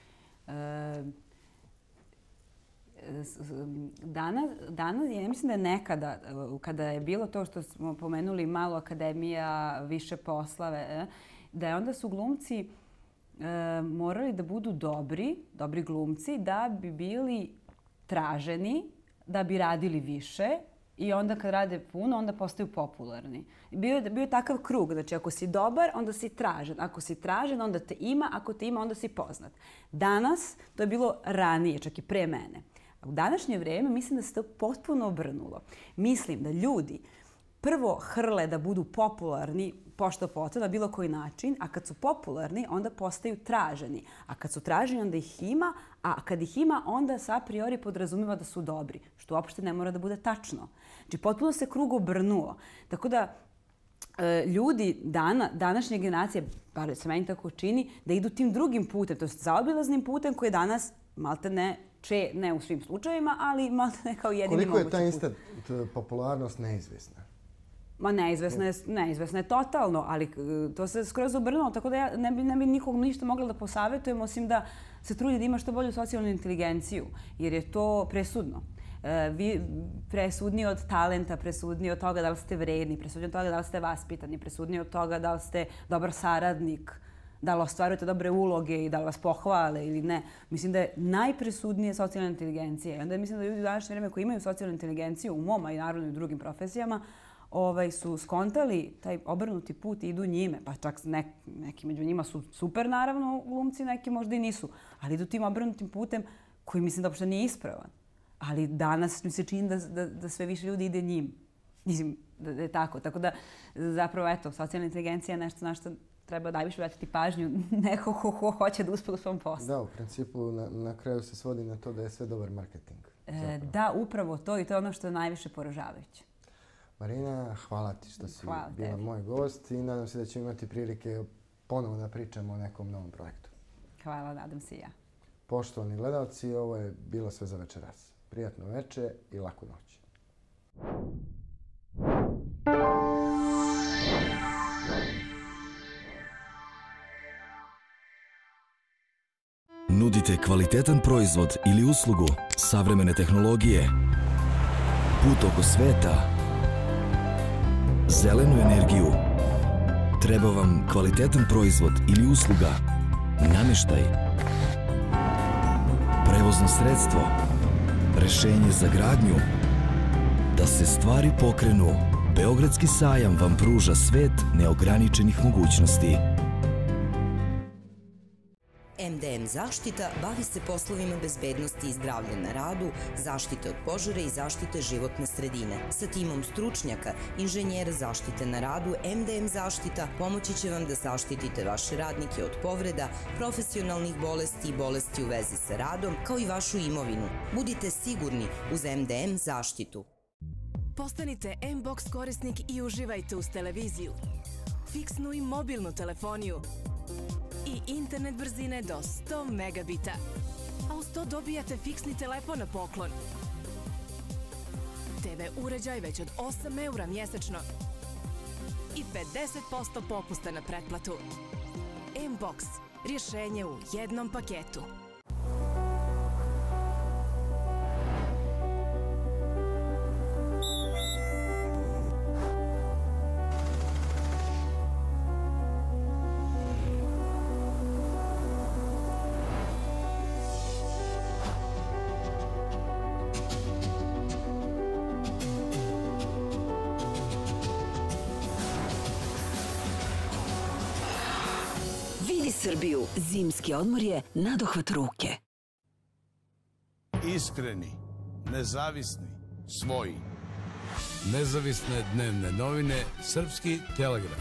Danas, ja mislim da je nekada, kada je bilo to što smo pomenuli malo akademija, više poslave, da je onda su glumci morali da budu dobri glumci, da bi bili traženi, da bi radili više i onda kad rade puno, onda postaju popularni. Bio je takav krug, znači ako si dobar, onda si tražen. Ako si tražen, onda te ima, ako te ima, onda si poznat. Danas, to je bilo ranije, čak i pre mene. U današnje vrijeme mislim da se to potpuno obrnulo. Mislim da ljudi prvo hrle da budu popularni pošto potom na bilo koji način, a kad su popularni onda postaju traženi. A kad su traženi onda ih ima, a kad ih ima onda se a priori podrazumiva da su dobri, što uopšte ne mora da bude tačno. Znači potpuno se krug obrnuo. Tako da ljudi današnje generacije, bar se meni tako čini, da idu tim drugim putem, to je zaobilaznim putem koji je danas malte ne u svim slučajevima, ali malte ne kao jedini mogući put. Koliko je ta ista popularnost neizvjesna? Ma neizvesna je totalno, ali to se skroz obrnulo, tako da ja ne bi nikog ništa mogla da posavjetujem, osim da se trudi da ima što bolju socijalnu inteligenciju, jer je to presudno. Presudniji od talenta, presudniji od toga da li ste vredni, presudniji od toga da li ste vaspitani, presudniji od toga da li ste dobar saradnik, da li ostvarujete dobre uloge i da li vas pohvale ili ne. Mislim da je najpresudnije socijalna inteligencija. I onda mislim da ljudi u današnje vrijeme koji imaju socijalnu inteligenciju u mom, a i naravno i u drugim profesijama, su skontali taj obrnuti put i idu njime. Pa čak neki među njima su super, naravno, glumci, neki možda i nisu. Ali idu tim obrnutim putem koji mislim da uopšte nije ispravan. Ali danas mi se čini da sve više ljudi ide njim. Mislim da je tako. Tako da, zapravo, eto, socijalna inteligencija je nešto na što treba najviše vratiti pažnju neko ko hoće da uspe u svom poslu. Da, u principu na kraju se svodi na to da je sve dobar marketing. Da, upravo to i to je ono što je najviše poražavajuće. Marina, hvala ti što si bila moj gost i nadam se da ćemo imati prilike ponovo da pričamo o nekom novom projektu. Hvala, nadam se i ja. Poštovani gledalci, ovo je bilo sve za večeras. Prijatno veče i laku noć. Nudite kvalitetan proizvod ili uslugu, savremene tehnologije, put oko sveta, zelenu energiju. Treba vam kvalitetan proizvod ili usluga, namještaj, prevozno sredstvo, rešenje za gradnju. Da se stvari pokrenu, Beogradski sajam vam pruža svet neograničenih mogućnosti. MDM Zaštita bavi se poslovima bezbednosti i zdravlja na radu, zaštite od požara i zaštite životne sredine. Sa timom stručnjaka, inženjera zaštite na radu, MDM Zaštita pomoći će vam da zaštitite vaše radnike od povreda, profesionalnih bolesti i bolesti u vezi sa radom, kao i vašu imovinu. Budite sigurni uz MDM Zaštitu. Postanite M-Box korisnik i uživajte uz televiziju, fiksnu i mobilnu telefoniju i internet brzine do 100 megabita. A uz to dobijate fiksni telefon na poklon. TV uređaj već od 8 eura mjesečno i 50% popusta na pretplatu. M-Box, rješenje u jednom paketu. Srbiju. Zimski odmor je nadohvat ruke. Iskreni, nezavisni, svoji. Nezavisne dnevne novine, Srpski telegraf.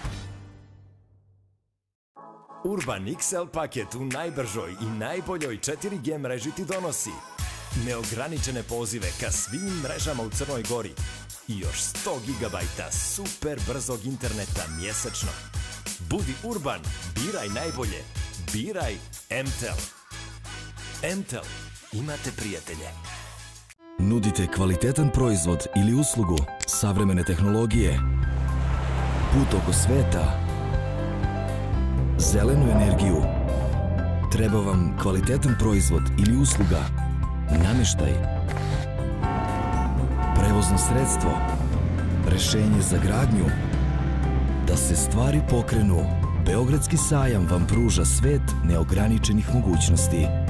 Urban XL paket u najbržoj i najboljoj 4G mreži ti donosi neograničene pozive ka svim mrežama u Crnoj Gori i još 100 GB super brzog interneta mjesečno. Budi urban, biraj najbolje, biraj MTEL. MTEL, imate prijatelje. Nudite kvalitetan proizvod ili uslugu, savremene tehnologije, put oko sveta, zelenu energiju. Treba vam kvalitetan proizvod ili usluga, namještaj, prevozno sredstvo, rešenje za gradnju. Da se stvari pokrenu, Beogradski sajam vam pruža svet neograničenih mogućnosti.